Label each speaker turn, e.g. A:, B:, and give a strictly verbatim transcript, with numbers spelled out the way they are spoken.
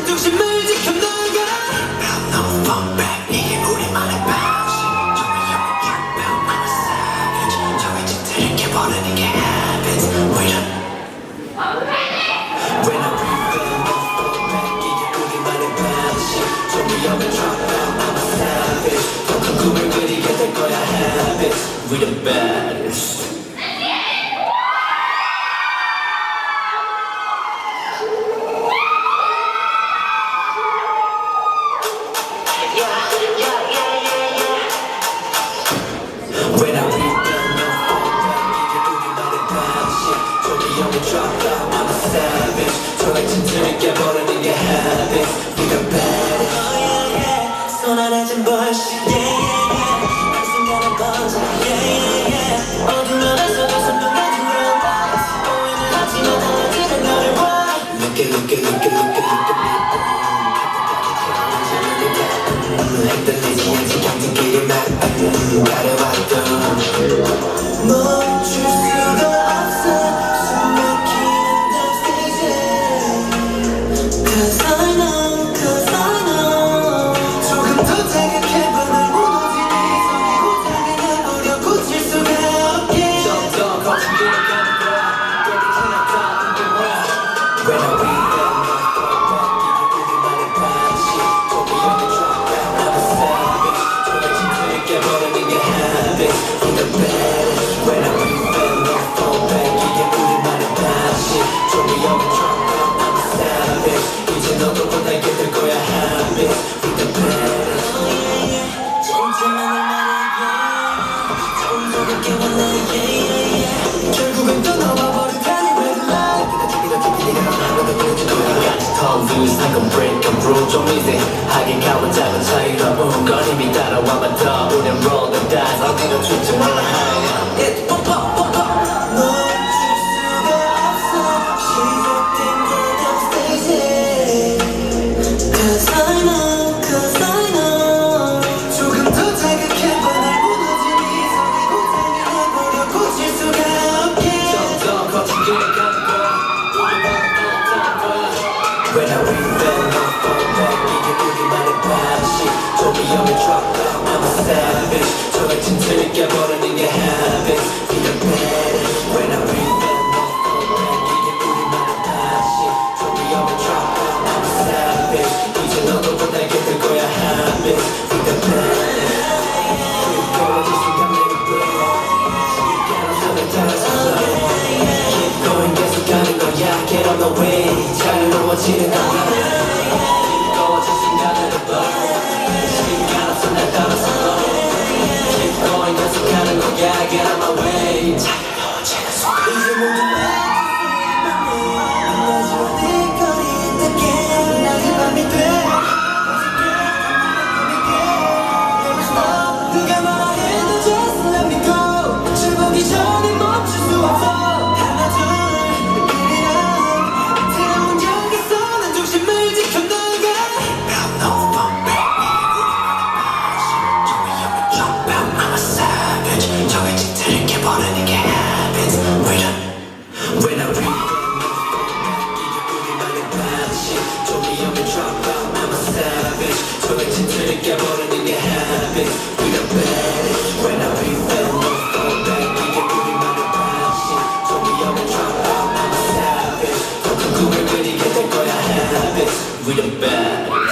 A: 중심을 지켜나가. No fall back, 이게 우리만의 방식. 정의형의 격변, I'm a savage. 정해진 틀게 버리는 게 habits. We don't When I rebound, no fall back, 이게 우리만의 방식. 정의형의 격변, I'm a savage. 더 큰 꿈을 그리게 될 거야 habits. We the baddest. 쏟아내진 bullshit, yeah, yeah, yeah. 한순간에 번져, yeah, yeah, yeah. 어둠 안에서도 선명하게 그런 lights. 오해는 하지만 달라지는 너를 봐. Look it, look it, look it, look it, look at me. 흔들리지 않지 경쟁끼리 막 가려왔던 멈출 수가 없어. 결국은 떠나와버린 I can break a rule 좀 미세하게 가본 작은 차이로 건 이미 따라와봐 더 우린 roll the dice 어디로 줄지 몰라 high It's pop pop pop pop 멈출 수가 없어 시작된 good stage Cause I know Cause I know 조금 더 자극해봐 날 무너진 이 속에 고생을 해보려 고칠 수가 없게 좀 더 거친 길을 가는 거야 우리 만났던 거야 When I rebound, no fall back 이게 우리만의 방식 조미형을 drop down, I'm a savage 정해진 틀을 깨버리는 게 habits We the baddest When I rebound, no fall back 이게 우리만의 방식 조미형을 drop down, I'm a savage 이제 너도 못하게 될 거야 habits We the baddest 불꺼워질 순간 내게 blow 시간은 손을 따라서 Keep going 계속 가는 거야 Get on the way 자유로워지는 않아 즐거워진 순간으로 burn 시간 없어 날 따라서 Keep going 계속하는 거야 Get on my way 자유로워지는 순간 이제 모두 만나지마 네 거리에 있게 나의 밤이 돼 누가 뭐라 해도 just let me go 죽기 전에 멈출 수 없어 When I read 조미형을 drop out, I'm a savage 정해진 틀을 깨버리는 게 habit We the baddest When I read no fall back 이게 우리만의 방식 조미형을 drop out, I'm a savage 더 큰 꿈을 그리게 될 거야 habits We the baddest